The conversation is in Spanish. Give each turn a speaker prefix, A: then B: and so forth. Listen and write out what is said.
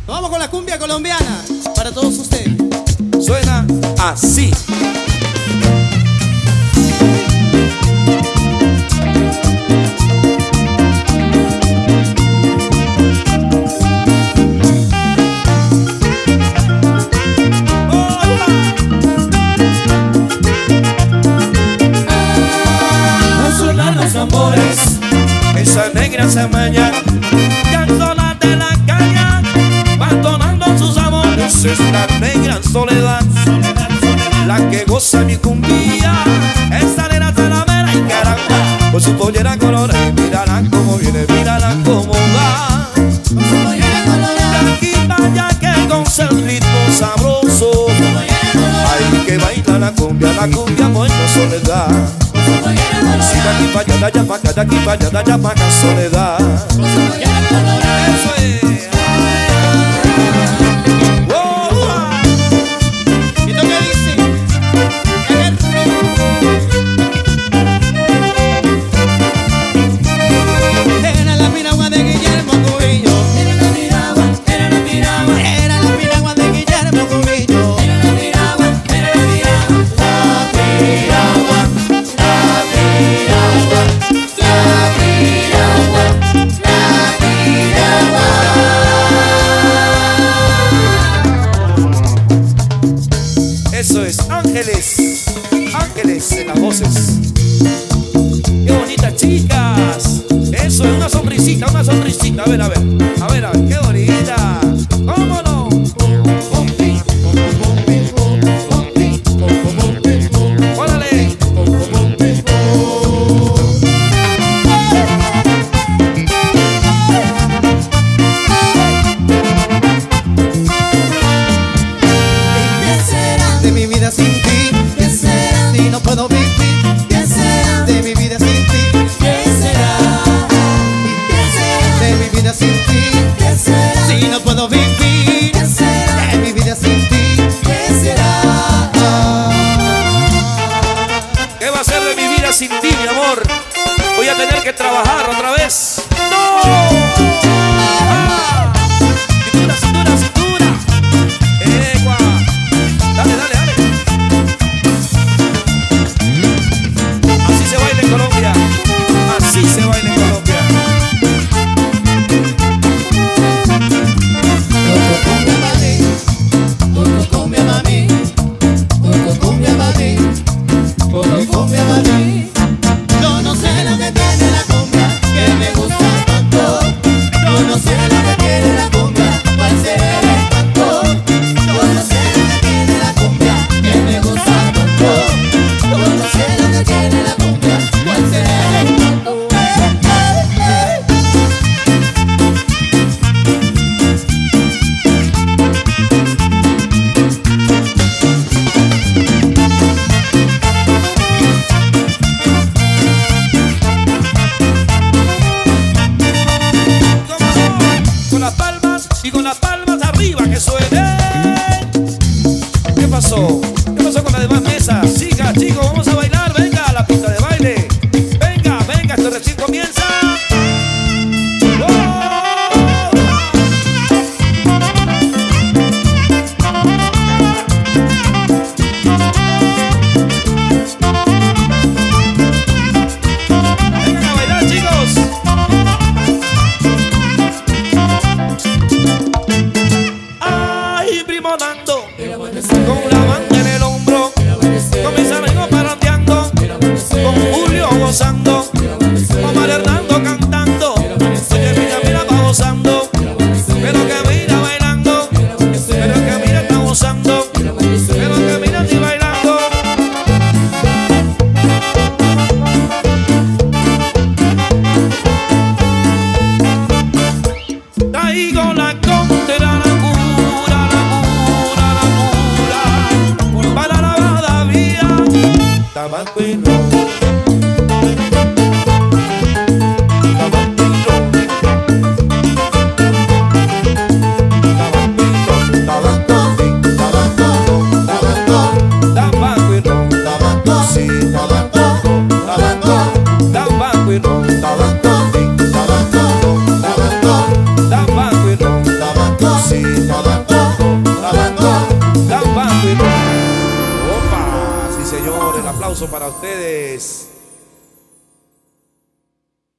A: Vamos con la cumbia colombiana para todos ustedes.
B: Suena así.
C: Esa negra se maña, canzona de la caña, abandonando sus amores. Es la negra soledad, la que goza mi cumbia. Esa nena se la vera y caramba, con su pollera colorada. Mírala como viene, mírala como va. Con su pollera colorada, de aquí para allá que goza el ritmo sabroso. Hay que bailar la cumbia buena soledad. Si de aquí para allá, de allá para acá, de aquí para allá, de allá para acá, soledad. Eso es.
A: ¿Y tú qué dices? Era la piragua de Guillermo Cubillo. Era la piragua, era la piragua. Era la piragua de Guillermo Cubillo. Era la piragua, era la piragua. La piragua.
C: Eso es, ángeles, ángeles en las voces. Qué bonitas chicas. Eso es una sonrisita, una sonrisita. A ver, a ver, a ver, a ver, qué bonita. ¿Cómo no? ¡Órale!
A: De mi vida sin ti, ¿qué será? Si no puedo vivir, ¿qué será? De mi vida sin ti, ¿qué será? ¿Qué será? De mi vida sin ti, ¿qué será? Si no puedo vivir, ¿qué será? De mi vida sin ti, ¿qué será?
C: ¿Qué va a ser de mi vida sin ti, mi amor? Voy a tener que trabajar otra vez. ¡No! ¡Ah! Cintura, cintura, cintura. ¡Egua! Dale, dale, dale. Así se baila en Colombia. Así se baila en Colombia.
A: Cumbia mami, cumbia mami, cumbia mami. Yo no sé lo que tiene la cumbia que me gusta tanto. Yo no sé lo que tiene la cumbia, cuál será el encanto. Yo no sé lo que tiene la cumbia que me gusta tanto. Yo no sé lo que tiene la cumbia, cuál será el encanto.
C: Con las palmas y con las palmas arriba que suene. ¿Qué pasó? ¿Qué pasó con las demás mesas? Chicas, chicos, vamos a bailar. Venga a la pista de baile. Venga, venga, esto recién comienza. ¡Oh! Vengan a bailar, chicos. Ay, primo Nando, con la banda en el hombro, con mis amigos parrandeando, con Julio gozando, con Mario Hernando cantando. Oye, mira, mira, va gozando, pero que mira bailando, pero que mira está gozando, pero que mira estoy bailando. Traigo la contera, la cura, la cura, la cura, para la bada vía, tabaco y ron. Tabaco y ron. Tabaco y ron. Tabaco, sí, tabaco, tabaco. Tabaco y ron. Tabaco, sí, tabaco, tabaco. Tabaco y ron. Tabaco, sí, tabaco, tabaco. Tabaco y ron. Tabaco.
A: sí,
C: Gambando y opa, sí señor, el aplauso para ustedes.